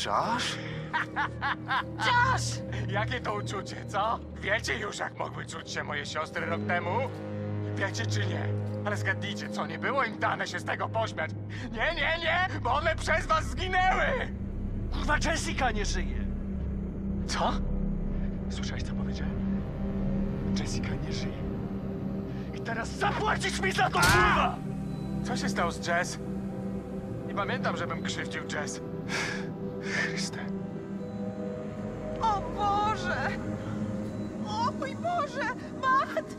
Josh? Josh! Jakie to uczucie, co? Wiecie już, jak mogły czuć się moje siostry rok temu? Wiecie czy nie? Ale zgadnijcie, co? Nie było im dane się z tego pośmiać. Nie, bo one przez was zginęły! Kurwa, Jessica nie żyje! Co? Słyszałeś, co powiedziałem? Jessica nie żyje. I teraz zapłacisz mi za to, kurwa! Co się stało z Jess? Nie pamiętam, żebym krzywdził Jess. Chryste. O Boże! O mój Boże! Matt!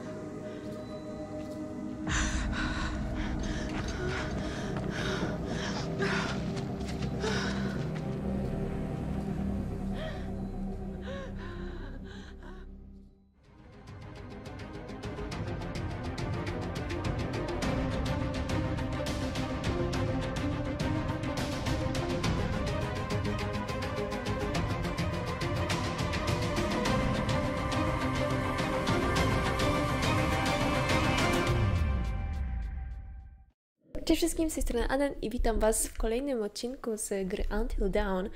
Cześć wszystkim, z tej strony Aden i witam Was w kolejnym odcinku z gry Until Dawn.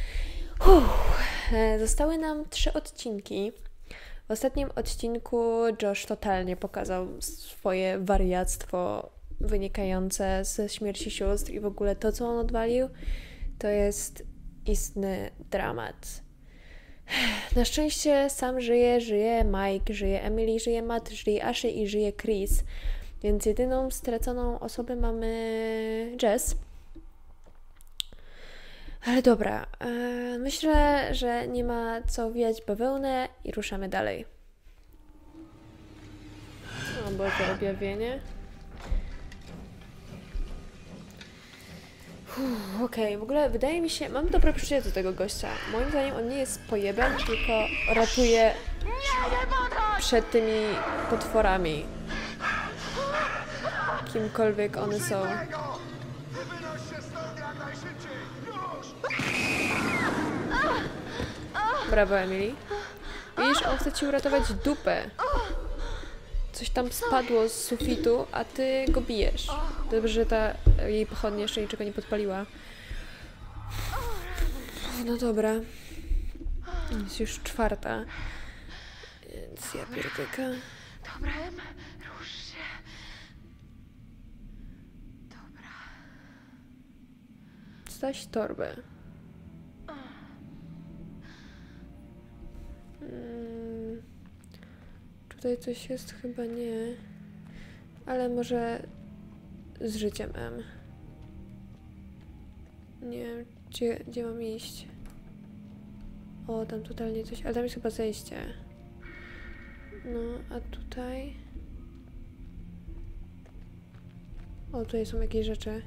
Zostały nam 3 odcinki. W ostatnim odcinku Josh totalnie pokazał swoje wariactwo wynikające ze śmierci sióstr i w ogóle to, co on odwalił, to jest istny dramat. Na szczęście sam żyje Mike, żyje Emily, żyje Matt, żyje Ashley i żyje Chris. Więc jedyną straconą osobę mamy Jess. Ale dobra, myślę, że nie ma co wijać bawełnę i ruszamy dalej. O Boże, objawienie. Okej, w ogóle wydaje mi się, mam dobre przeczucie do tego gościa. Moim zdaniem on nie jest pojebem, tylko ratuje przed tymi potworami. Kimkolwiek one są. Brawo, Emily. Widzisz, on chce ci uratować dupę. Coś tam spadło z sufitu, a ty go bijesz. Dobrze, że ta jej pochodnia jeszcze niczego nie podpaliła. No dobra. Jest już 4. Więc ja pierdyka. Dobra, Em, rusz się. Dobra. Staś torbę. Tutaj coś jest? Chyba nie. Ale może z życiem M. Nie wiem, gdzie mam iść. O, tam totalnie coś. Ale tam jest chyba zejście. No, a tutaj... O, tutaj są jakieś rzeczy.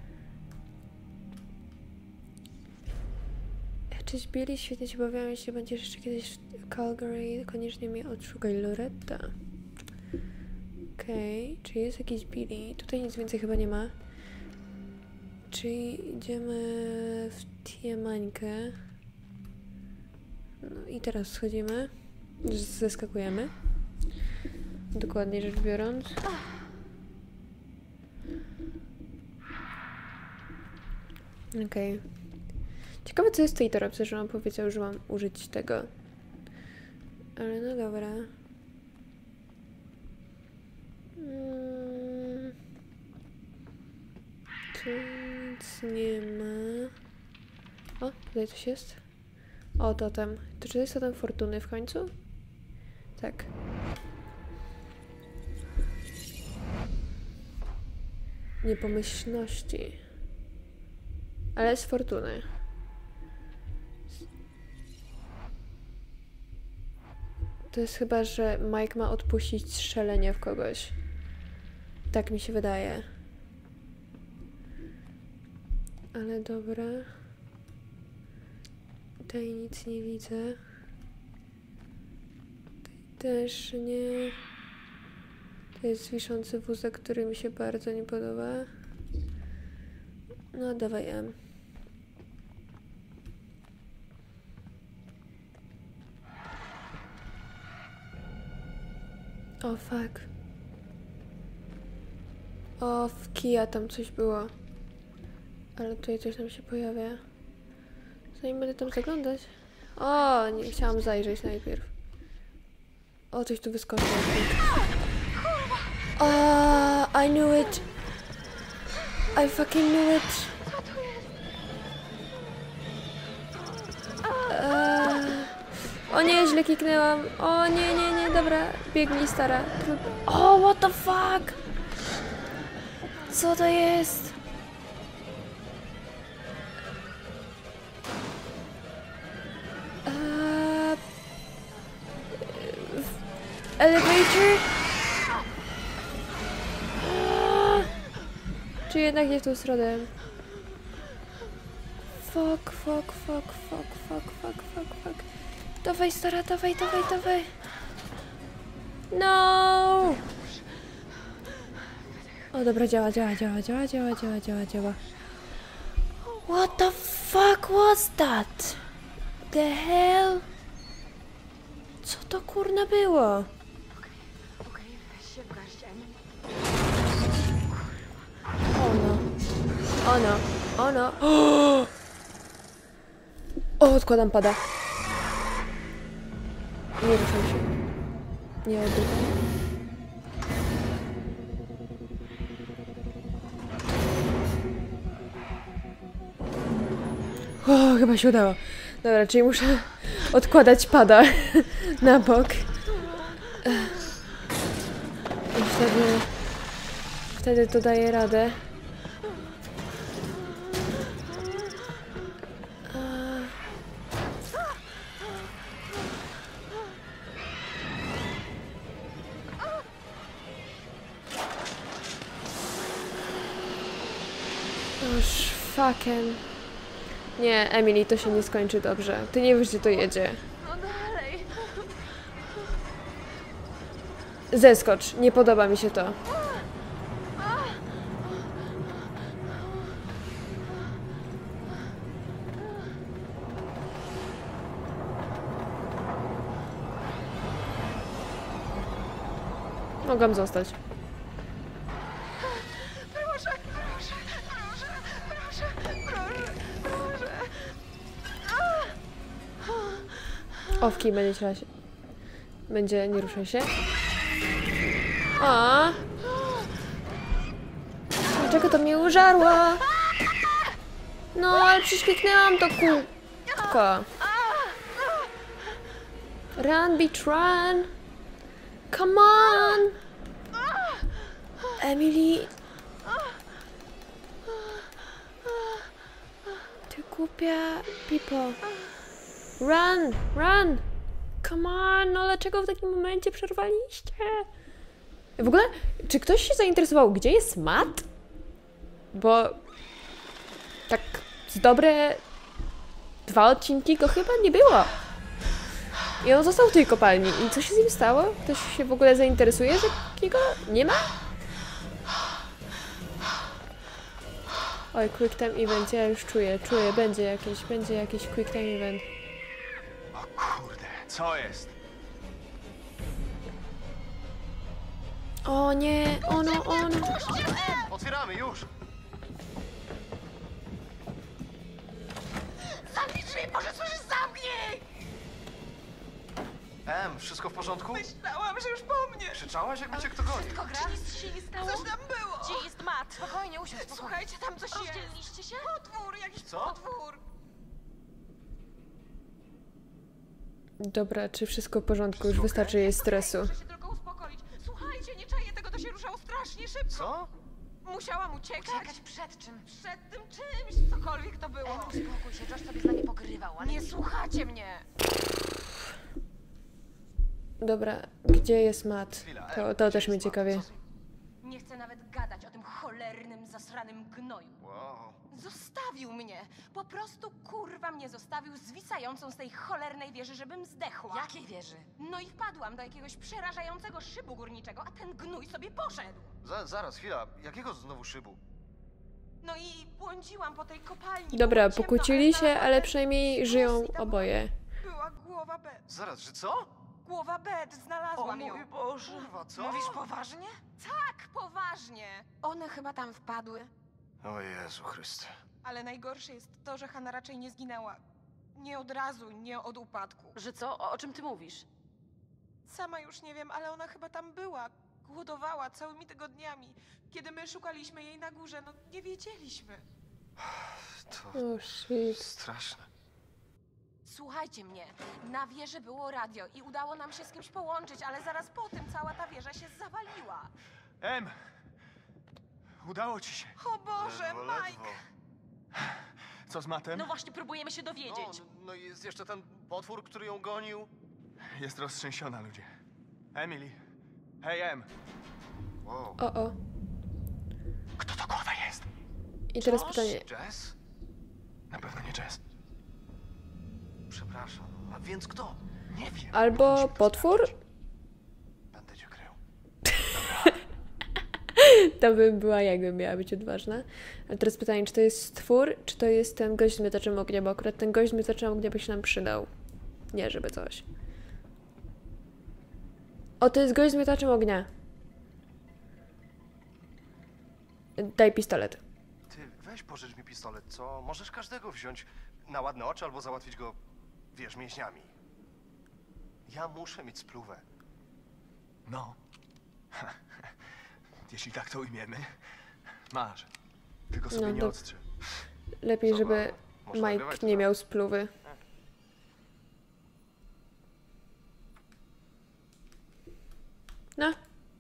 Cześć Billy, świetnie się bawiłam. Jeśli będziesz jeszcze kiedyś w Calgary, koniecznie mnie odszukaj, Loretta. Okej, czy jest jakiś Billy? Tutaj nic więcej chyba nie ma. Czyli idziemy w Tiemańkę. No i teraz schodzimy. Zeskakujemy. Dokładnie rzecz biorąc. Okej. Ciekawe, co jest w tej torebce, że on powiedział, że mam użyć tego. Ale no dobra. Tu nic nie ma. O, tutaj coś jest. O, totem. To czy to jest totem fortuny w końcu? Tak. Niepomyślności. Ale z fortuny. To jest chyba, że Mike ma odpuścić strzelenie w kogoś. Tak mi się wydaje. Ale dobra. Tutaj nic nie widzę. Tutaj też nie. To jest wiszący wózek, który mi się bardzo nie podoba. No, dawaj M. O, fuck. O, w kija tam coś było. Ale tutaj coś nam się pojawia. Zanim będę tam zaglądać. O, nie chciałam zajrzeć najpierw. O, coś tu wyskoczyło. I knew it. I fucking knew it. O nie, źle kliknęłam. O nie, nie, nie, dobra. Biegnij, stara. O, what the fuck? Co to jest? Elevator? Czy jednak nie w tą stronę? Fuck. Dawaj, stara, dawaj. No! O, dobra, działa. What the fuck was that? The hell? Co to kurna było? Okej, weź się w garść, Emily. O no. O, odkładam pada. Nie ruszam się. Nie oddycham. O, chyba się udało. Dobra, czyli muszę odkładać pada na bok. I wtedy to daje radę. Już fucking. Nie, Emily, to się nie skończy dobrze. Ty nie wiesz, gdzie to jedzie. No dalej. Zeskocz, nie podoba mi się to. Mogłam zostać. Owki będzie chciała się. Będzie, nie ruszaj się. A. Dlaczego to mnie użarło? No, ale przecież kliknęłam to kółko. Run, bitch, run. Come on. Emily. Ty głupia pipo. Run! Come on! No dlaczego w takim momencie przerwaliście? W ogóle, czy ktoś się zainteresował, gdzie jest Matt? Bo tak z dobre 2 odcinki go chyba nie było. I on został w tej kopalni. I co się z nim stało? Ktoś się w ogóle zainteresuje, że jego nie ma? Oj, quick time event, ja już czuję, będzie jakiś quick time event. O kurde, co jest? O nie, ono. Otwieramy, już! Zamknij drzwi, może słyszysz, zamknij! Wszystko w porządku? Myślałam, że już po mnie. Krzyczałaś, jakby cię kto goni. Wszystko gra? Nic się nie stało? Coś tam było! Gdzie jest Matt? Spokojnie, usiądź, spokojnie. Słuchajcie, tam coś jest. Rozdzieliliście się? Potwór, jakiś Co? potwór. Dobra, czy wszystko w porządku? Już wystarczy jej stresu. Muszę się tylko uspokoić. Słuchajcie, nie czaję tego, to się ruszało strasznie szybko. Co? Musiałam uciekać. Uciekać przed czym? Przed tym czymś, cokolwiek to było. Uspokój się, Josh sobie z nami pogrywał, ale... Nie słuchacie mnie. Dobra, gdzie jest Matt? Chwila, To też mnie ciekawie. Co z nim? Nie chcę nawet gadać o tym cholernym, zasranym gnoju. Wow. Zostawił mnie. Po prostu kurwa mnie zostawił zwisającą z tej cholernej wieży, żebym zdechła. Jakiej wieży? No i wpadłam do jakiegoś przerażającego szybu górniczego, a ten gnój sobie poszedł. Zaraz, chwila. Jakiego znowu szybu? No i błądziłam po tej kopalni. Dobra, Było ciemno, pokłócili się, znalazłam ale ten przynajmniej sus żyją i tam oboje. Była głowa Bet. Zaraz, że co? Głowa Bet, znalazłam ją. Boże. Kurwa, co? Mówisz poważnie? Tak, poważnie. One chyba tam wpadły. O Jezu Chryste. Ale najgorsze jest to, że Hanna raczej nie zginęła. nie od razu, nie od upadku. Że co? O czym ty mówisz? Sama już nie wiem, ale ona chyba tam była. Głodowała całymi tygodniami. Kiedy my szukaliśmy jej na górze, no nie wiedzieliśmy. To O, shit. straszne. Słuchajcie mnie, na wieży było radio i udało nam się z kimś połączyć, ale zaraz po tym cała ta wieża się zawaliła. Em! Udało ci się. O Boże, Mike! Co z Mattem? No właśnie, próbujemy się dowiedzieć. No i jest jeszcze ten potwór, który ją gonił. Jest roztrzęsiona, ludzie. Emily. Hej, Em. Wow. O. Kto to kurwa jest? I teraz pytanie. Jess? Na pewno nie Jess. Przepraszam. A więc kto? Nie wiem. Albo Musimy to potwór? sprawdzić. Będę cię krył. To bym była, jakbym miała być odważna. Ale teraz pytanie, czy to jest stwór, czy to jest ten gość z miotaczem ognia, bo akurat ten gość z miotaczem ognia by się nam przydał. Nie, żeby coś. O, to jest gość z miotaczem ognia. Daj pistolet. Ty, weź pożycz mi pistolet, co? Możesz każdego wziąć na ładne oczy albo załatwić go, wiesz, mięśniami. Ja muszę mieć spluwę. No. Jeśli tak to ujmiemy. Masz. Tylko sobie No, nie to- odstrzel. Lepiej, Co, żeby można nagrywać Mike to, nie tak? miał spluwy. No.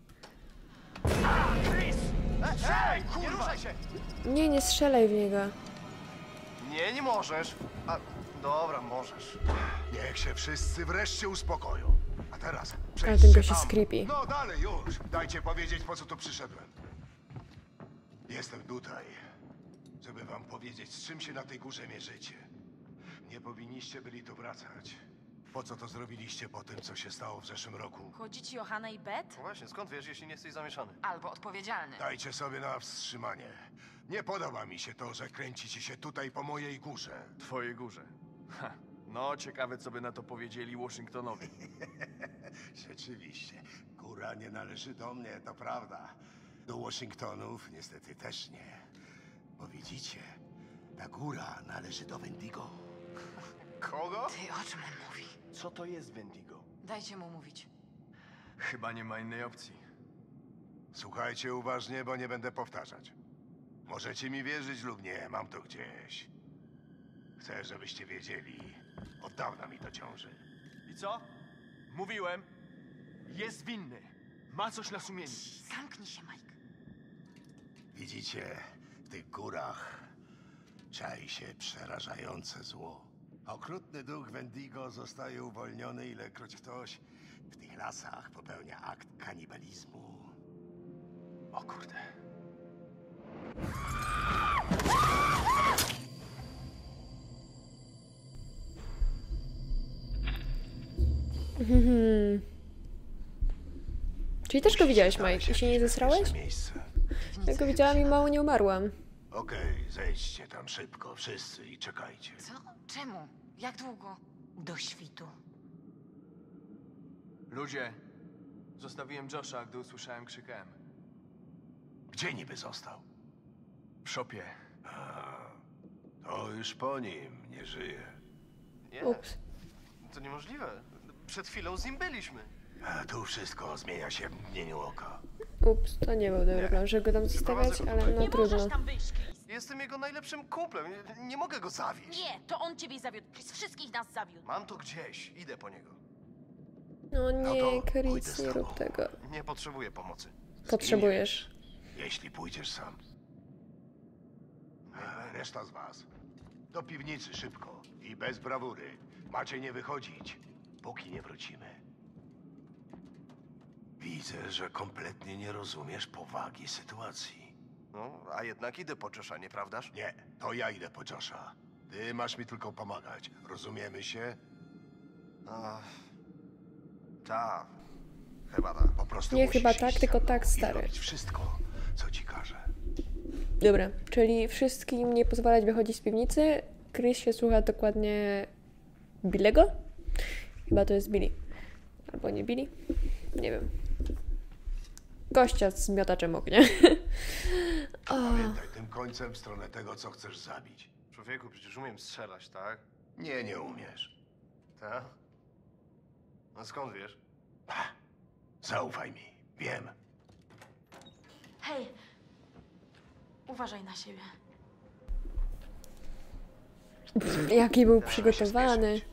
Ej, nie ruszaj się! Nie strzelaj w niego. Nie możesz. A, dobra, możesz. Niech się wszyscy wreszcie uspokoją. A teraz Ale przejdźcie ten gość tam. jest creepy. No dalej już. Dajcie powiedzieć, po co tu przyszedłem. Jestem tutaj, żeby wam powiedzieć, z czym się na tej górze mierzycie. Nie powinniście byli tu wracać. Po co to zrobiliście po tym, co się stało w zeszłym roku? Chodzi ci o Hannah i Beth? No właśnie, skąd wiesz, jeśli nie jesteś zamieszany? Albo odpowiedzialny. Dajcie sobie na wstrzymanie. Nie podoba mi się to, że kręcicie się tutaj po mojej górze. Twojej górze. Ha. No, ciekawe, co by na to powiedzieli Waszyngtonowi. Rzeczywiście, góra nie należy do mnie, to prawda. Do Waszyngtonów niestety też nie. Bo widzicie, ta góra należy do Wendigo. Kogo? Ty, o czym on mówi? Co to jest Wendigo? Dajcie mu mówić. Chyba nie ma innej opcji. Słuchajcie uważnie, bo nie będę powtarzać. Możecie mi wierzyć lub nie, mam to gdzieś. Chcę, żebyście wiedzieli. Od dawna mi to ciąży. I co? Mówiłem. Jest winny. Ma coś na sumieniu. Zamknij się, Mike. Widzicie, w tych górach czai się przerażające zło. Okrutny duch Wendigo zostaje uwolniony, ilekroć ktoś w tych lasach popełnia akt kanibalizmu. O kurde. Czyli też go widziałeś, Znaleźć Mike, i się nie jakieś zesrałeś? bezpieczne miejsce. Ja go widziałam i mało nie umarłam. Okej, zejdźcie tam szybko, wszyscy i czekajcie. Co? Czemu? Jak długo? Do świtu. Ludzie, zostawiłem Josha, gdy usłyszałem krzyk M. Gdzie niby został? W szopie. To już po nim, nie żyje. Nie, Ups. to niemożliwe. Przed chwilą z nim byliśmy. A tu wszystko zmienia się w mgnieniu oka. Ups, to nie był dobry plan, żeby go tam zostawiać, Prowadzę go ale tutaj. no Nie możesz trudno. tam wyjść, Chris. Jestem jego najlepszym kumplem. Nie mogę go zawieść. Nie, to on ciebie zawiódł. Chris wszystkich nas zawiódł. Mam to gdzieś. Idę po niego. No No nie, to pójdę Chris, z nie tobą. rób tego. Nie potrzebuję pomocy. Potrzebujesz. Jeśli pójdziesz sam. Reszta z was. Do piwnicy szybko i bez brawury. Macie nie wychodzić, póki nie wrócimy. Widzę, że kompletnie nie rozumiesz powagi sytuacji. No, a jednak idę po Josha, nieprawdaż? Nie, to ja idę po Josha. Ty masz mi tylko pomagać. Rozumiemy się? A, tak. Chyba tak. Po prostu Nie musisz chyba iść tak, ze tylko mną tak, i stary. robić wszystko, co ci każę. Dobra, czyli wszystkim nie pozwalać wychodzić z piwnicy. Chris się słucha dokładnie Billego? Chyba to jest Billy. Albo nie Billy? Nie wiem. Gościa z miotaczem ognia. Pamiętaj tym końcem w stronę tego, co chcesz zabić. Człowieku, przecież umiem strzelać, tak? Nie umiesz. Tak? No skąd wiesz? Zaufaj mi. Wiem. Hej! Uważaj na siebie. Jaki był Musimy się przygotowany. spieszyć.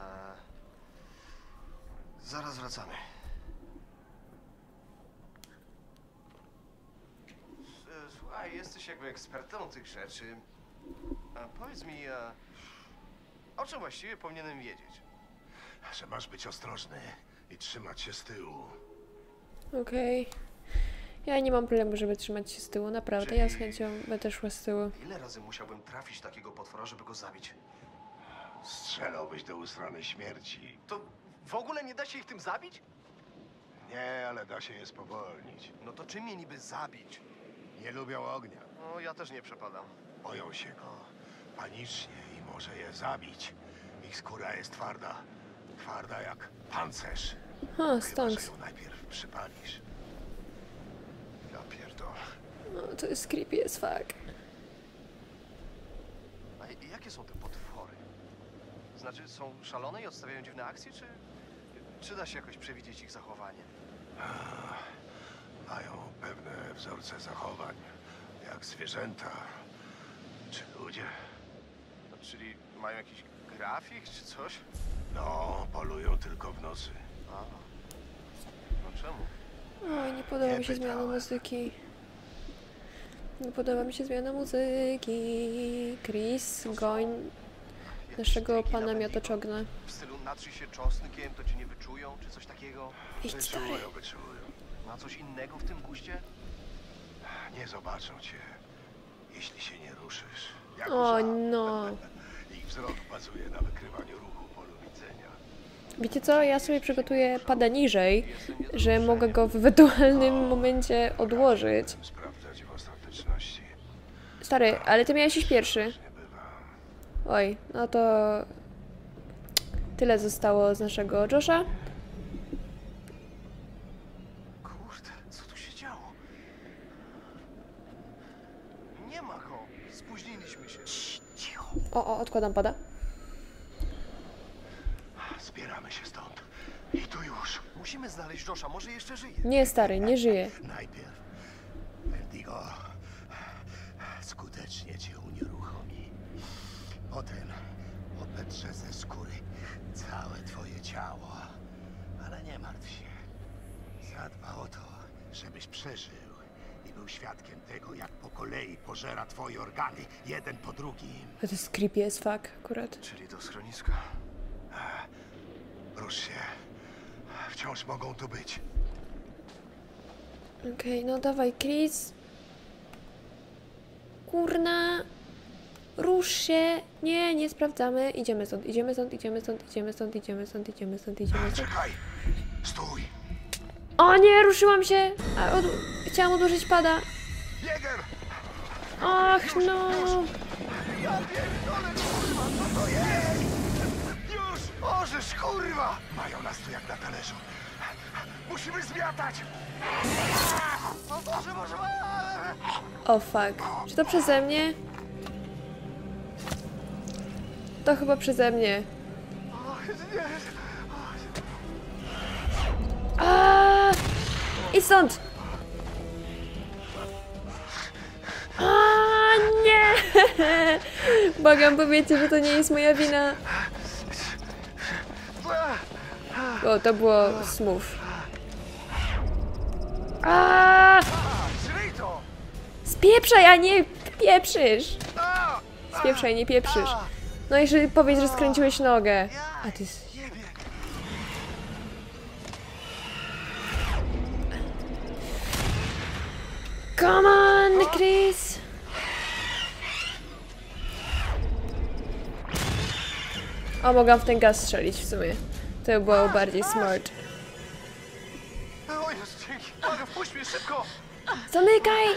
Zaraz wracamy. Słuchaj, jesteś jakby ekspertą tych rzeczy. Powiedz mi, o czym właściwie powinienem wiedzieć? Że masz być ostrożny i trzymać się z tyłu. Okej. Ja nie mam problemu, żeby trzymać się z tyłu, naprawdę. Ja z chęcią będę szła z tyłu. Ile razy musiałbym trafić takiego potwora, żeby go zabić? Strzelałbyś do ustranej śmierci. To w ogóle nie da się ich tym zabić? Nie, ale da się je spowolnić. No to czym je niby zabić? Nie lubią ognia. No ja też nie przepadam. Boją się go panicznie i może je zabić. Ich skóra jest twarda. Twarda jak pancerz. O, Chyba, stąd. że ją najpierw przypalisz. Ja pierdolę. No, to jest creepy as fuck. A jakie są te potwory? Znaczy, są szalone i odstawiają dziwne akcje, czy da się jakoś przewidzieć ich zachowanie? Mają pewne wzorce zachowań, jak zwierzęta czy ludzie. No, czyli mają jakiś grafik czy coś? No, polują tylko w nocy. A, no czemu? Oj, nie podoba Nie mi się zmiana pytałem. muzyki. Nie podoba mi się zmiana muzyki. Chris, goń Jakieś naszego triki pana na miotoczognę. W stylu natrzyj się czosnkiem, to cię nie wyczują, czy coś takiego? Idź stary. Wyczują. Ma coś innego w tym guście? Nie zobaczą cię, jeśli się nie ruszysz. Jak O łza. no. Ich wzrok bazuje na wykrywaniu ruchu polu widzenia. Wiecie co? Ja sobie przygotuję pada niżej, że mogę go w ewentualnym momencie odłożyć. Sprawdzać w ostateczności. Stary, ale ty miałeś iść pierwszy. Nie bywa. Oj, no to tyle zostało z naszego Josha. Kurde, co tu się działo? Nie ma go. Spóźniliśmy się. Cicho. O, odkładam pada. Zbieramy się stąd. I tu już. Musimy znaleźć Josha, może jeszcze żyje. Nie, stary, nie żyje. Najpierw Vertigo skutecznie cię unieruchomi. Potem obetrze ze skóry całe twoje ciało. Ale nie martw się. Zadba o to, żebyś przeżył i był świadkiem tego, jak po kolei pożera twoje organy, jeden po drugim. To jest creepy as fuck akurat. Czyli do schroniska. Rusz się. Wciąż mogą tu być. Okej, no dawaj, Chris. Kurna. Rusz się. Nie, nie sprawdzamy. Idziemy stąd, idziemy stąd, idziemy stąd, idziemy stąd, idziemy stąd, idziemy stąd, idziemy stąd. Czekaj. Stój. O nie, ruszyłam się. Chciałam odłożyć pada. Jäger! Ach, no. Ja pierdolę, kurwa, co to jest? Już! Orzesz, kurwa! Mają nas tu jak na talerzu. Musimy zmiatać! O Boże, Boże! O fuck. Czy to przeze mnie? To chyba przeze mnie. A! I stąd! A, nie! Błagam, powiedzcie, że to nie jest moja wina. O, to było smooth. A! Zryj to! Spieprzaj, a nie pieprzysz! Spieprzaj, nie pieprzysz. No i że powiedz, że skręciłeś nogę. A ty... Come on, Chris! O, mogłam w ten gaz strzelić w sumie. To by było bardziej smart. O jest, dzięki! Mogę, wpuść mnie szybko! Zamykaj!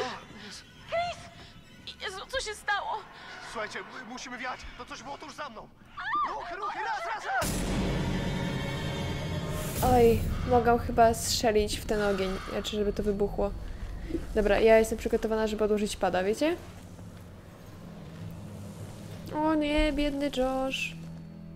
Jezu, co się stało? Słuchajcie, musimy wiać. To coś było tuż za mną. Ruchy, ruchy, raz! Oj, mogłam chyba strzelić w ten ogień, znaczy żeby to wybuchło. Dobra, ja jestem przygotowana, żeby odłożyć pada, wiecie? O nie, biedny Josh.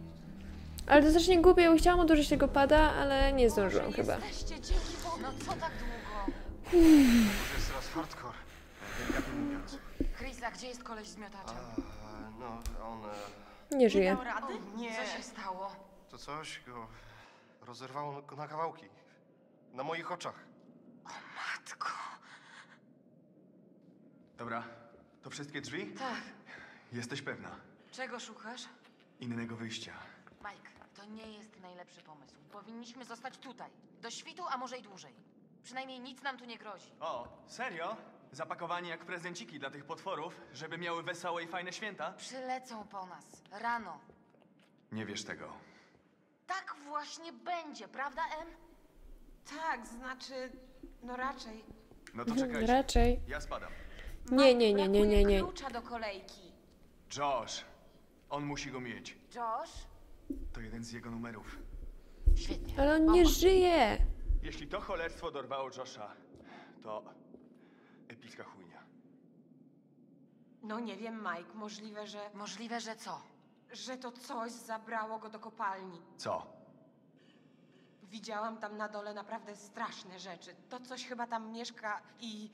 Ale to strasznie głupie, bo chciałam odłożyć tego pada, ale nie zdążyłam Boże, chyba. jesteście dzięki Bogu. No co tak długo? To jest teraz hardcore. Delikatnie mówiąc. Chris, a gdzie jest koleś z miotaczem? No, on... Nie żyje. dał rady? Nie. Co się stało? To coś go rozerwało na kawałki. Na moich oczach. Matko. Dobra, to wszystkie drzwi? Tak. Jesteś pewna? Czego szukasz? Innego wyjścia. Mike, to nie jest najlepszy pomysł. Powinniśmy zostać tutaj. Do świtu, a może i dłużej. Przynajmniej nic nam tu nie grozi. O, serio? Zapakowani jak prezenciki dla tych potworów, żeby miały wesołe i fajne święta? Przylecą po nas. Rano. Nie wiesz tego. Tak właśnie będzie, prawda, Em? Tak, znaczy, no raczej. No to czekajcie. Raczej. Ja spadam. Nie, nie, nie, nie, nie, nie. Klucza do kolejki. Josh. On musi go mieć. Josh? To jeden z jego numerów. Świetnie. Ale on nie żyje. Jeśli to cholerstwo dorwało Josha, to epicka chujnia. No nie wiem, Mike, Możliwe, że co? że to coś zabrało go do kopalni. Co? Widziałam tam na dole naprawdę straszne rzeczy. To coś chyba tam mieszka i...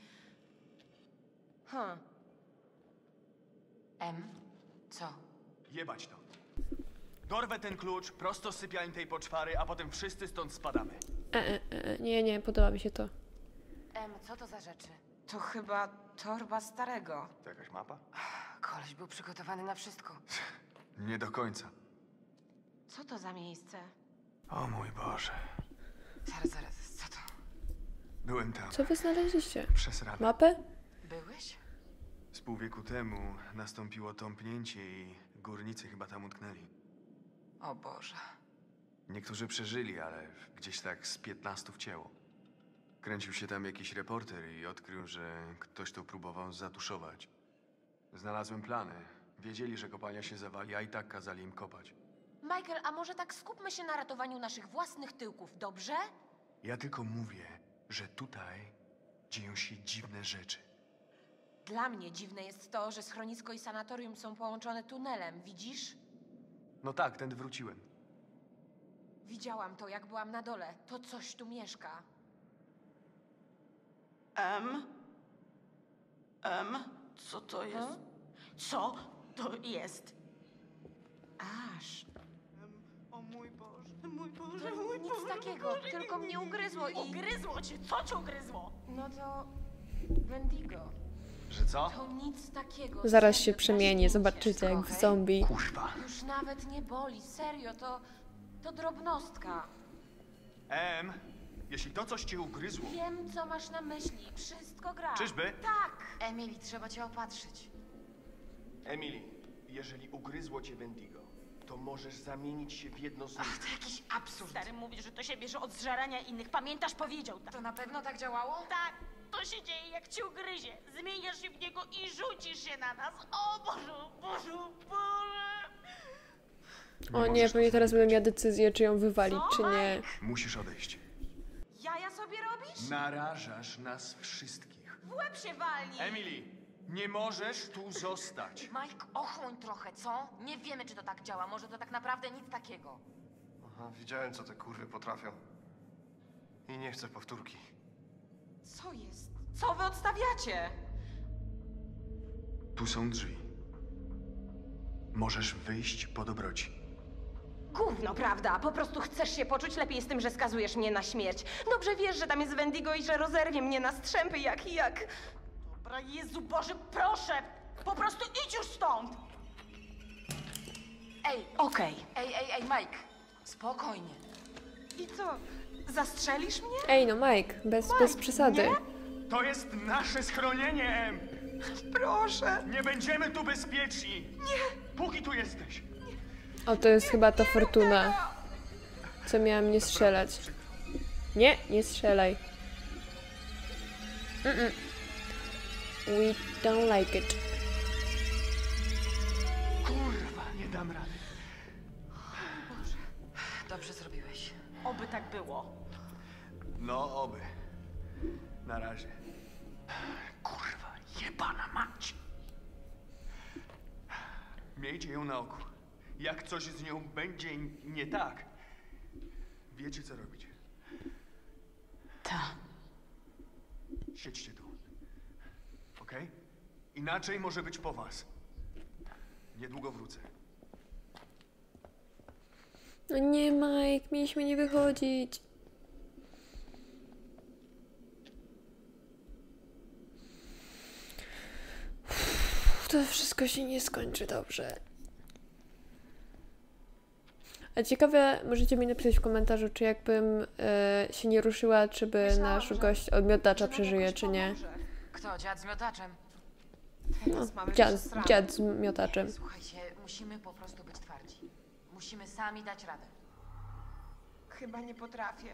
Em? Co? Jebać to. Dorwę ten klucz prosto z sypialni tej poczwary, a potem wszyscy stąd spadamy. Nie, nie, podoba mi się to. Em, co to za rzeczy? To chyba torba starego. To jakaś mapa? Koleś był przygotowany na wszystko. Nie do końca. Co to za miejsce? O mój Boże. Zaraz, co to? Byłem tam. Co wy znaleźliście? Przez rano. Mapę? Byłeś? Z pół wieku temu nastąpiło tąpnięcie i górnicy chyba tam utknęli. O Boże. Niektórzy przeżyli, ale gdzieś tak z 15 wcięło. Kręcił się tam jakiś reporter i odkrył, że ktoś to próbował zatuszować. Znalazłem plany. Wiedzieli, że kopalnia się zawali, a i tak kazali im kopać. Michael, a może tak skupmy się na ratowaniu naszych własnych tyłków, dobrze? Ja tylko mówię, że tutaj dzieją się dziwne rzeczy. Dla mnie dziwne jest to, że schronisko i sanatorium są połączone tunelem, widzisz? No tak, tędy wróciłem. Widziałam to, jak byłam na dole. To coś tu mieszka. Co to jest? Co to jest? Aż. O mój Boże, mój Boże, To mój nic Boże. takiego, tylko mnie ugryzło i... Ugryzło cię? Co cię ugryzło? No to... Wendigo. Że co? To nic takiego. Zaraz serio, się przemieni, drażni zobaczycie jak okej? w zombie. Kurwa. Już nawet nie boli, serio, to drobnostka. Jeśli to coś cię ugryzło... Wiem, co masz na myśli. Wszystko gra. Czyżby? Tak. Emily, trzeba cię opatrzyć. Emily, jeżeli ugryzło cię Wendigo, to możesz zamienić się w jedno z nich. Ach, to jakiś absurd. Stary mówi, że to się bierze od zżerania innych. Pamiętasz, powiedział tak. To na pewno tak działało? Tak, to się dzieje, jak cię ugryzie. Zmieniasz się w niego i rzucisz się na nas. O Boże, Boże, Boże. O nie, pewnie teraz będę miała decyzję, czy ją wywalić, czy nie. Musisz odejść. Jaja sobie robisz? Narażasz nas wszystkich. W łeb się walni. Emily, nie możesz tu zostać. Mike, ochłoń trochę, co? Nie wiemy, czy to tak działa. Może to tak naprawdę nic takiego. Aha, widziałem, co te kurwy potrafią. I nie chcę powtórki. Co jest? Co wy odstawiacie? Tu są drzwi. Możesz wyjść po dobroci. Gówno, prawda? Po prostu chcesz się poczuć lepiej z tym, że skazujesz mnie na śmierć. Dobrze wiesz, że tam jest Wendigo i że rozerwie mnie na strzępy jak... Dobra, Jezu Boże, proszę. Po prostu idź już stąd. Ej, Okej. ej, Mike. Spokojnie. I co? Zastrzelisz mnie? Ej no Mike, bez przesady. To jest nasze schronienie, Em! Proszę. Nie będziemy tu bezpieczni! Nie! Póki tu jesteś! O, to jest chyba ta Fortuna, co miała mnie strzelać. Nie, nie strzelaj. We don't like it. Kurwa, nie dam rady. Dobrze zrobiłeś. Oby tak było. No, oby. Na razie. Kurwa, jebana mać! Miejcie ją na oku. Jak coś z nią będzie nie tak, wiecie co robić. Ta. Siedźcie tu. Okej? Inaczej może być po was. Niedługo wrócę. No nie, Mike, mieliśmy nie wychodzić. To wszystko się nie skończy dobrze. A ciekawe, możecie mi napisać w komentarzu, czy jakbym się nie ruszyła, czy by Myślałam, nasz że- gość od miotacza że nam przeżyje, jakoś czy nie. pomoże. Kto? Dziad z miotaczem? No, Teraz mamy dziad, przesrane. dziad z miotaczem. Słuchajcie, musimy po prostu być twardzi. Musimy sami dać radę. Chyba nie potrafię.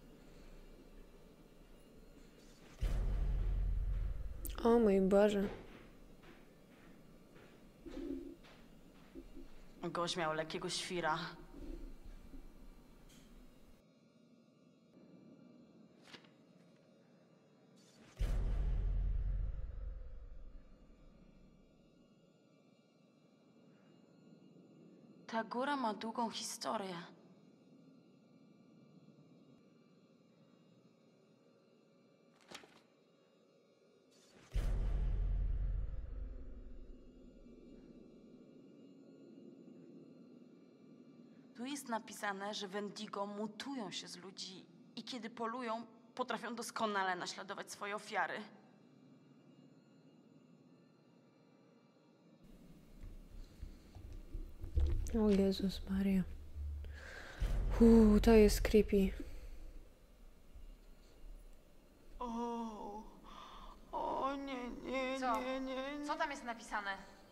O mój Boże. Gość miał lekkiego świra. Ta góra ma długą historię. Tu jest napisane, że Wendigo mutują się z ludzi i kiedy polują, potrafią doskonale naśladować swoje ofiary. O Jezus Maria. To jest creepy. O nie, Co? Co tam jest napisane?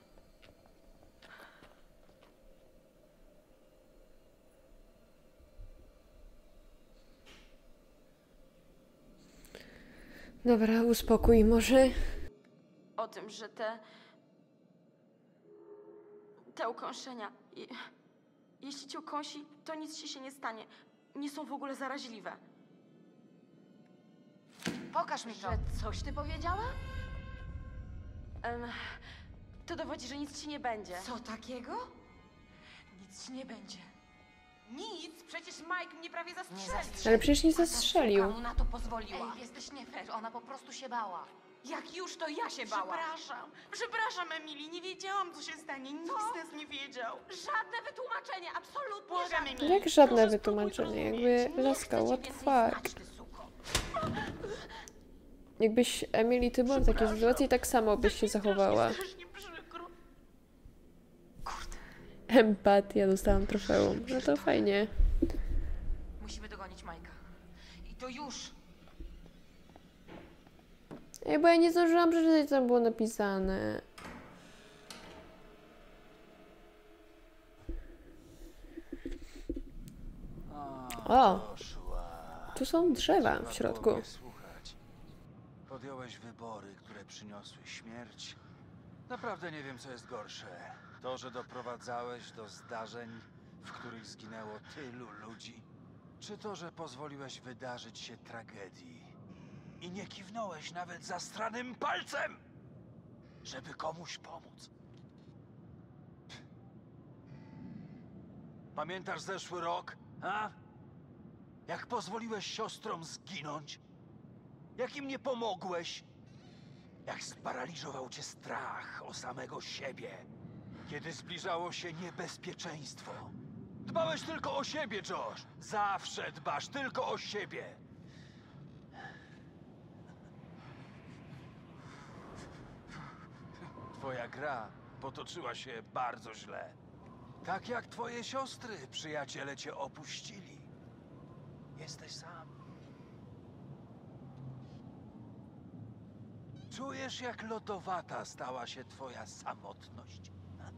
Dobra, uspokój może. O tym, że te ukąszenia, jeśli cię ukąsi, to nic ci się nie stanie. Nie są w ogóle zaraźliwe. Pokaż mi to. Że coś ty powiedziała? To dowodzi, że nic ci nie będzie. Co takiego? Nic ci nie będzie. Nic? Przecież Mike mnie prawie zastrzelił. Ale przecież nie Ta zastrzelił. suka mu na to pozwoliła. Ej, jesteś nie fair, ona po prostu się bała. Jak już, to ja się bałam. Przepraszam, Emily, nie wiedziałam, co się stanie. Nikt z nas nie wiedział. Żadne wytłumaczenie, absolutnie Błagam, żadne. Emily. Jak żadne Proszę, wytłumaczenie, spróbuj jakby zrozumieć. laska, Nie chcę what cię the więcej fuck. znać, ty suko. Jakbyś, Emily, ty była w takiej sytuacji, tak samo byś się zachowała. Strasznie przykro. Kurde. Empatia, dostałam trofeum. No to fajnie. Musimy dogonić Majka. I to już. Ej, bo ja nie zdążyłam przeczytać, co tam było napisane. O! Tu są drzewa w środku. Słuchać. Podjąłeś wybory, które przyniosły śmierć. Naprawdę nie wiem, co jest gorsze. To, że doprowadzałeś do zdarzeń, w których zginęło tylu ludzi, czy to, że pozwoliłeś wydarzyć się tragedii i nie kiwnąłeś nawet zastranym palcem, żeby komuś pomóc. Pamiętasz zeszły rok, a? Jak pozwoliłeś siostrom zginąć? Jak im nie pomogłeś? Jak sparaliżował cię strach o samego siebie, kiedy zbliżało się niebezpieczeństwo? Dbałeś tylko o siebie, Josh. Zawsze dbasz tylko o siebie. Twoja gra potoczyła się bardzo źle. Tak jak twoje siostry, przyjaciele cię opuścili. Jesteś sam. Czujesz, jak lodowata stała się twoja samotność.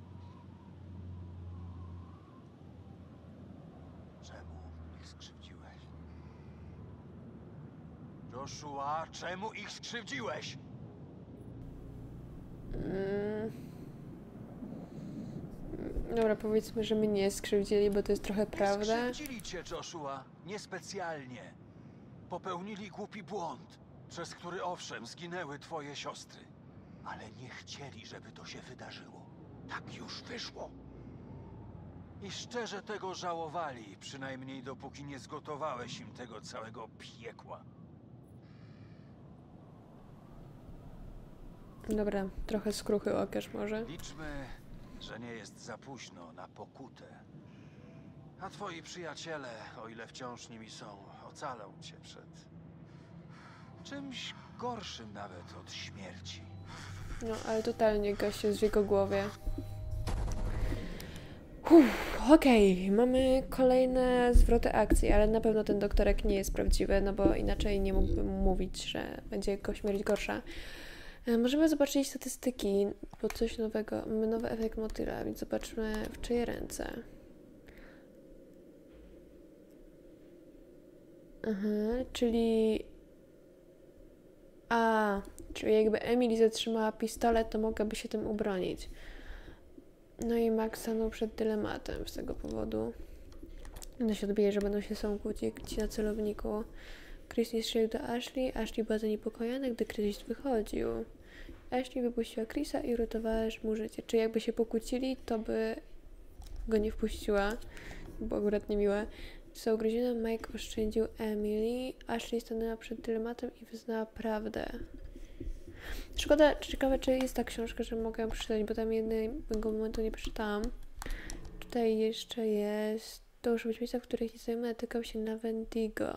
Czemu ich skrzywdziłeś? Joshua, czemu ich skrzywdziłeś? Dobra, powiedzmy, że my nie skrzywdzili, bo to jest trochę prawda. Skrzywdzili cię, Joshua, niespecjalnie. Popełnili głupi błąd, przez który owszem zginęły twoje siostry. Ale nie chcieli, żeby to się wydarzyło. Tak już wyszło. I szczerze tego żałowali, przynajmniej dopóki nie zgotowałeś im tego całego piekła. Dobra, trochę skruchy łokiesz może. Liczmy, że nie jest za późno na pokutę. A twoi przyjaciele, o ile wciąż nimi są, ocalą cię przed czymś gorszym nawet od śmierci. No, ale totalnie gość jest w jego głowie. Okej, mamy kolejne zwroty akcji, ale na pewno ten doktorek nie jest prawdziwy, no bo inaczej nie mógłbym mówić, że będzie jego śmierć gorsza. Możemy zobaczyć statystyki, bo coś nowego, mamy nowy efekt motyla, więc zobaczmy w czyje ręce. Aha, czyli jakby Emily zatrzymała pistolet, to mogłaby się tym ubronić. No i Max stanął przed dylematem z tego powodu. No się odbije, że będą się sobą kłócić na celowniku. Chris nie strzelił do Ashley. Ashley była zaniepokojona, gdy Chris wychodził. Ashley wypuściła Chrisa i uratowała mu życie. Czy jakby się pokłócili, to by go nie wpuściła. Było akurat niemiłe. Co ugryziona, Mike oszczędził Emily. Ashley stanęła przed dylematem i wyznała prawdę. Szkoda, ciekawe, czy jest ta książka, że mogę ją przeczytać, bo tam jednego momentu nie przeczytałam. Tutaj jeszcze jest... To muszą być miejsca, w których nie znajoma natykał się na Wendigo.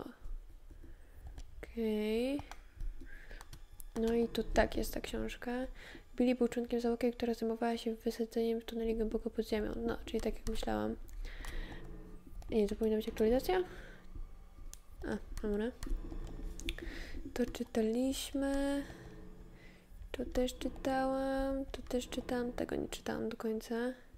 Okej. No i tu tak jest ta książka. Billy był członkiem załogi, która zajmowała się wysadzeniem tuneli głęboko pod ziemią. No, czyli tak jak myślałam. Nie, to powinna być aktualizacja? Dobra. To czytaliśmy. To też czytałam. To też czytałam. Tego nie czytałam do końca.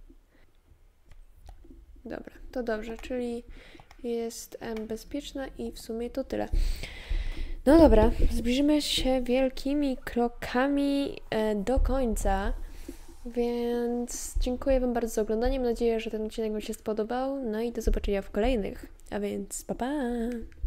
Dobra, to dobrze, czyli jest bezpieczna i w sumie to tyle. No dobra, zbliżymy się wielkimi krokami do końca, więc dziękuję Wam bardzo za oglądanie. Mam nadzieję, że ten odcinek Wam się spodobał. No i do zobaczenia w kolejnych. A więc pa pa!